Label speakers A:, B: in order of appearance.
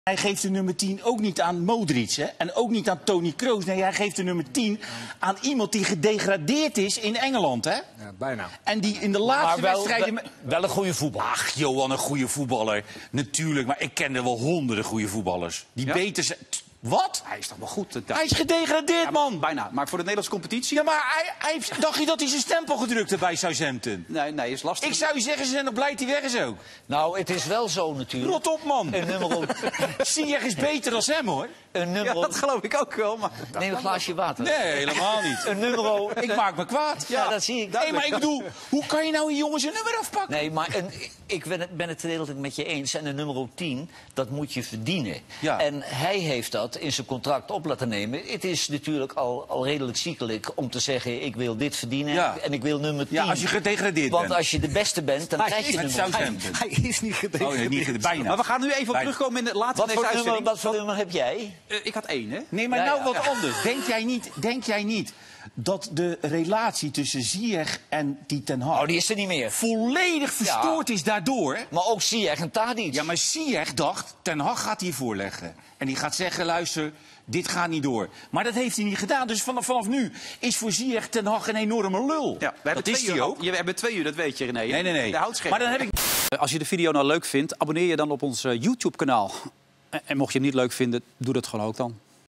A: Hij geeft de nummer 10 ook niet aan Modric, hè? En ook niet aan Toni Kroos. Nee, hij geeft de nummer 10 aan iemand die gedegradeerd is in Engeland, hè?
B: Ja, bijna.
A: En die in de laatste wedstrijden...
C: Wel een goede voetballer.
A: Ach, Johan, een goede voetballer. Natuurlijk, maar ik ken er wel honderden goede voetballers. Die beter zijn... Wat?
D: Hij is toch wel goed?
A: Hij is gedegradeerd, man.
D: Bijna. Maar voor de Nederlandse competitie?
A: Ja, maar dacht je dat hij zijn stempel gedrukt heeft bij Southampton?
D: Nee, is lastig.
A: Ik zou je zeggen, ze zijn nog blij dat hij weg is ook.
C: Nou, het is wel zo natuurlijk.
A: Rot op, man.
C: Een nummer...
A: Ziyech is beter dan hem, hoor.
C: Een nummer...
D: Ja, dat geloof ik ook wel. Maar...
C: Neem een glaasje water.
A: Nee, helemaal niet.
C: Een nummer...
A: Ik maak me kwaad.
C: Ja, dat zie ik.
A: Nee, maar ik bedoel, hoe kan je nou een jongen zijn nummer afpakken?
C: Nee, maar ik ben het redelijk met je eens. En een nummer 10, dat moet je verdienen.
A: Ja.
C: En hij heeft dat in zijn contract op laten nemen. Het is natuurlijk al redelijk ziekelijk om te zeggen... ik wil dit verdienen en ik wil nummer 10.
A: Ja, als je gedegradeerd
C: Want
A: bent.
C: als je de beste bent, dan krijg je nummer 10.
D: Hij is niet gedegradeerd.
A: Oh, nee, niet bijna.
D: Maar we gaan nu even op terugkomen in de laatste uitzending.
C: Wat voor nummer heb jij?
D: Ik had 1, hè?
A: Nee, maar wat anders. Denk jij niet dat de relatie tussen Ziyech en die Ten Hag...
C: Oh, die is er niet meer.
A: volledig verstoord is daardoor?
C: Maar ook Ziyech en Tadic.
A: Ja, maar Ziyech dacht, Ten Hag gaat hier voorleggen. En die gaat zeggen, luister, dit gaat niet door. Maar dat heeft hij niet gedaan. Dus vanaf nu is voor Ziyech Ten Hag een enorme lul.
D: Ja, we hebben 2 uur. We hebben 2 uur, dat weet je, René.
A: Nee.
D: De houtscherp.
A: Maar dan heb ik...
D: Als je de video nou leuk vindt, abonneer je dan op ons YouTube-kanaal. En mocht je hem niet leuk vinden, doe dat gewoon ook dan.